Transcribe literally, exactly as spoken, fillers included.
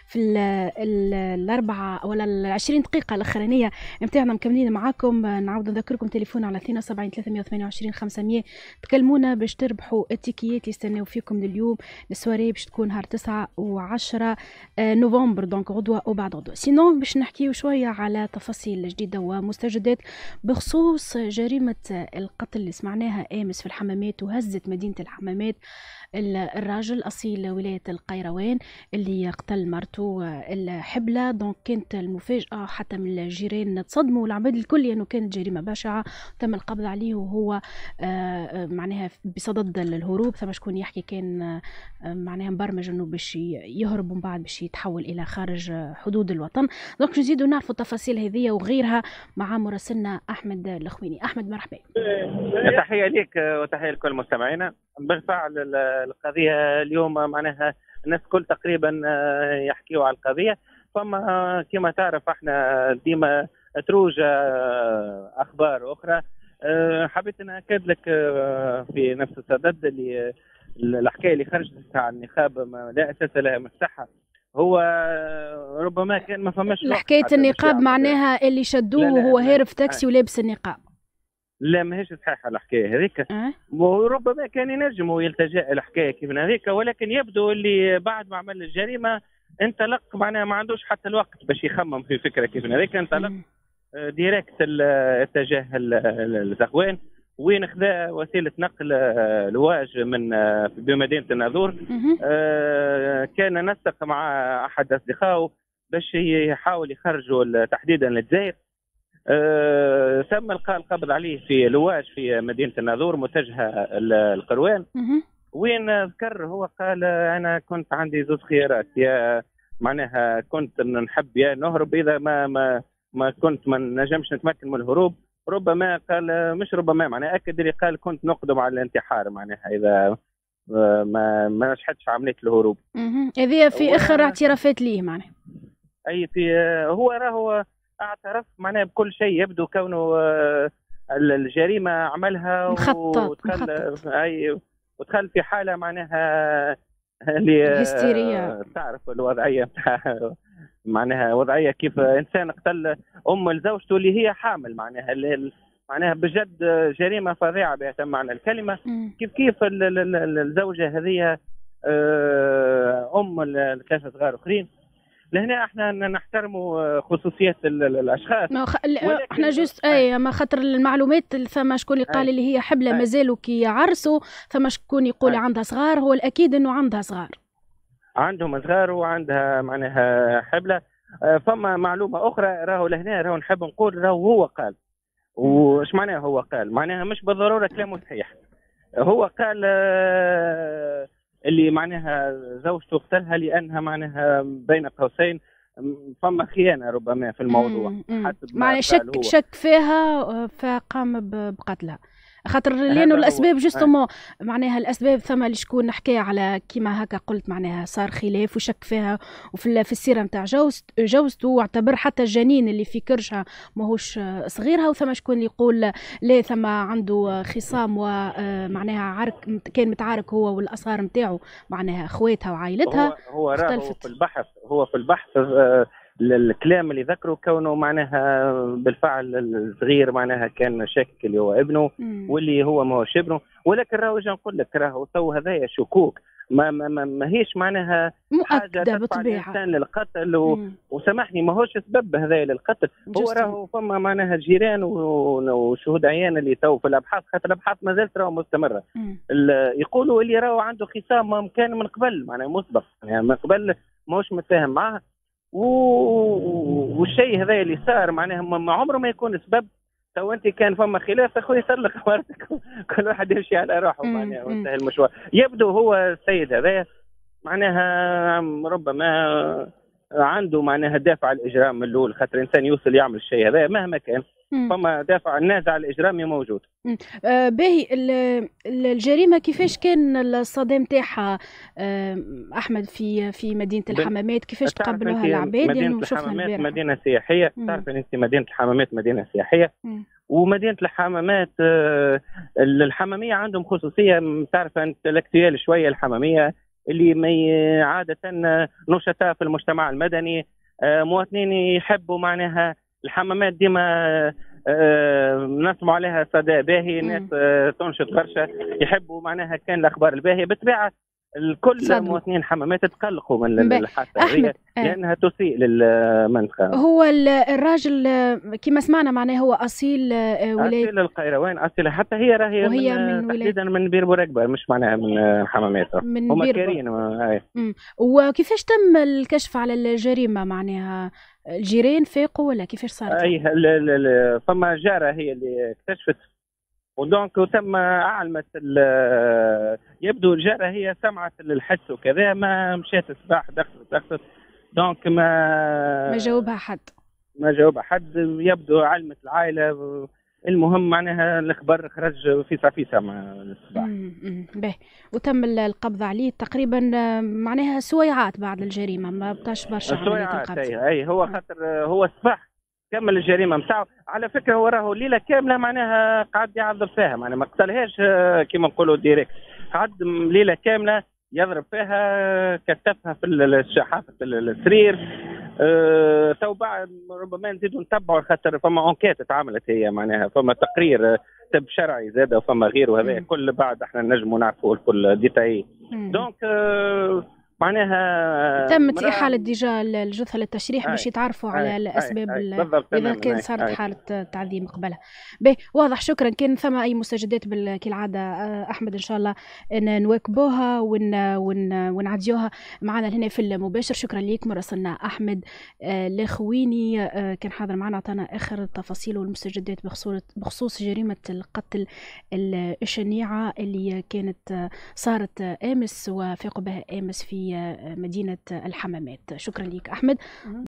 في ال ال الأربعة ولا العشرين دقيقة الأخرانية نتاعنا مكملين معاكم. نعاود نذكركم تليفون على اثنين وسبعين ثلاثمية وثمانية وعشرين خمسمية، تكلمونا باش تربحوا التيكيات يستناو فيكم لليوم. السواري باش تكون نهار تسعة وعشرة نوفمبر، دونك غدوة وبعد غدوة. سينون باش نحكيو شوية على تفاصيل جديدة ومستجدات بخصوص جريمة القتل اللي سمعناها امس في الحمامات وهزت مدينة الحمامات. الراجل أصيل ولاية القيروان اللي قتل مرته الحبلة، دونك كانت المفاجأة حتى من الجيران تصدموا والعباد الكل لأنه يعني كانت جريمة بشعة. تم القبض عليه وهو معناها بصدد الهروب. ثم شكون يحكي كان معناها مبرمج انه باش يهرب ومن بعد باش يتحول الى خارج حدود الوطن. دونك نزيدوا نعرفوا التفاصيل هذه وغيرها مع مراسلنا احمد الخويني. احمد مرحبا. تحيه لك وتحيه لكل مستمعينا. بالفعل القضيه اليوم معناها الناس كل تقريبا يحكيوا على القضيه، فما كما تعرف احنا ديما تروج اخبار اخرى. حبيت ناكد لك في نفس الصدد اللي الحكايه اللي خرجت عن النقاب لا اساس لها من الصحه. هو ربما كان ما فماش حكايه النقاب معناها اللي شدوه وهو هارب في تاكسي ولابس النقاب. لا ماهيش صحيحه الحكايه هذيك. أه؟ وربما كان ينجم يلتجئ الحكايه كيف هذيك، ولكن يبدو اللي بعد ما عمل الجريمه انطلق معناها ما عندوش حتى الوقت باش يخمم في فكره كيف هذيك، انطلق ديريكت اتجاه الزغوان وين خذا وسيله نقل لواج من بمدينه الناظور. آه كان نسق مع احد اصدقائه باش يحاول يخرجوا تحديدا للجزائر. آه تم القاء القبض عليه في لواج في مدينه الناظور متجهه القروان، وين ذكر هو قال انا كنت عندي زوج خيارات، يا معناها كنت نحب يا نهرب اذا ما ما ما كنت ما نجمش نتمكن من الهروب، ربما قال مش ربما معناها اكد اللي قال كنت نقدم على الانتحار معناها اذا ما ما نجحتش عمليه الهروب. هذه في اخر اعترافات ليه معناها. اي في هو راهو اعترف معناها بكل شيء، يبدو كونه الجريمه عملها ودخل اي ودخل في حاله معناها اللي هستيريا. تعرف الوضعيه بتاع معناها وضعيه كيف انسان قتل ام لزوجته اللي هي حامل، معناها معناها بجد جريمه فظيعه بأتم معنى الكلمه. م. كيف كيف الزوجه هذه ام لثلاثه صغار اخرين. لهنا احنا نحترموا خصوصيه الاشخاص. ما خ... احنا جوست اي ما خاطر المعلومات ثم شكون اللي قال اللي هي حبله مازالوا كي يعرسوا، ثم شكون يقول عندها صغار. هو الاكيد انه عندها صغار، عندهم صغار وعندها معناها حبله. فما معلومه اخرى راهو لهنا راهو نحب نقول راهو هو قال. وش معناه هو قال؟ معناها مش بالضروره كلامه صحيح. هو قال اللي معناها زوجته قتلها لانها معناها بين قوسين فما خيانه ربما في الموضوع. حسب معناها شك شك فيها فقام بقتلها، خاطر لانه الاسباب جوستومون معناها الاسباب ثم اللي شكون نحكي على كيما هكا قلت معناها صار خلاف وشك فيها وفي في السيره نتاع جوزت جوزته واعتبر حتى الجنين اللي في كرشها ماهوش صغيرها، وثم شكون اللي يقول لا ثم عنده خصام ومعناها عرك كان متعارك هو والاصهار نتاعو معناها اخواتها وعائلتها. هو هو في البحث هو في البحث الكلام اللي ذكره كونه معناها بالفعل الصغير معناها كان شاكك اللي هو ابنه واللي هو ما هوش ابنه، ولكن راهو نقول لك راهو تو هذايا شكوك ما ما ما, ما هيش معناها مؤكده بطبيعه الانسان للقتل و... وسامحني ما هوش سبب هذايا للقتل. هو راهو فما معناها جيران وشهود عيان اللي تو في الابحاث، خاطر الابحاث ما زالت راهو مستمره. يقولوا اللي راهو عنده خصام كان من قبل معناها مسبق، يعني من قبل ماهوش متفاهم معاه، والشيء هذا اللي صار معناها ما عمره ما يكون سبب. تو انت كان فما خلاف اخوي سلق مرتك كل واحد يمشي على روحه معناها وانتهى المشوار. يبدو هو السيد هذا معناها ربما عنده معناها دافع الاجرام من الاول، خاطر انسان يوصل يعمل الشيء هذا مهما كان فما دافع النازع الاجرامي موجود. آه باهي الجريمه كيفاش كان الصدام تاعها آه احمد في في مدينه الحمامات؟ كيفاش تقبلوها العباد؟ مدينه الحمامات مدينه سياحيه، تعرف انت مدينه الحمامات مدينه سياحيه. م. ومدينه الحمامات آه الحماميه عندهم خصوصيه، تعرف انتلكتويال شويه الحماميه اللي ما عاده نشطاء في المجتمع المدني، مواطنين يحبوا معناها الحمامات ديما نسمع عليها صدى باهي، ناس تنشط برشا يحبوا معناها كان الاخبار الباهيه. بالطبيعه الكل مواطنين الحمامات تقلقوا من الحادثه هذه لانها تسيء للمنطقه. هو الراجل كما سمعنا معناه هو اصيل ولايه اصيل القيروان، اصيل حتى هي راهي وهي من, من تحديدا من بير بورقبه، مش معناها من الحمامات، هما كارين. وكيفاش تم الكشف على الجريمه؟ معناها الجيران فاقوا ولا كيفاش صارت؟ اي فما جاره هي اللي اكتشفت، ودونك تم اعلمت يبدو الجاره هي سمعت الحس وكذا، ما مشات الصباح دخلت دخلت دونك ما ما جاوبها حد ما جاوبها حد، يبدو علمت العائله. المهم معناها الخبر خرج في صفيسه مع الصباح. باهي، وتم القبض عليه تقريبا معناها سويعات بعد الجريمه، ما بقاش برشا سويعات. اي اي هو خاطر هو الصباح كمل الجريمه نتاعو. على فكره هو راهو ليله كامله معناها قعد يعذب فيها، معناها ما قتلهاش كما نقولوا ديريكت، قعد ليله كامله يضرب فيها، كتفها في حافه السرير. أه تو بعد ربما نزيدوا نتبعوا خاطر فما انكيت اتعملت هي، معناها فما تقرير طب شرعي زاد وفما غيره، وهذا كل بعد احنا نجموا نعرفوا الكل ديتاي. دونك أه معناها تمت إحالة ديجا الجثة للتشريح باش يتعرفوا على الأسباب إذا كان صارت حالة تعذيب قبلها. باهي واضح، شكرا. كان ثم أي مستجدات كالعادة أحمد إن شاء الله نواكبوها ون ون ونعديوها معنا هنا في المباشر. شكرا ليك مراسلنا أحمد الخويني كان حاضر معنا، عطانا آخر التفاصيل والمستجدات بخصوص بخصوص جريمة القتل الشنيعة اللي كانت صارت أمس وفاقوا بها أمس في مدينة الحمامات. شكرا لك أحمد.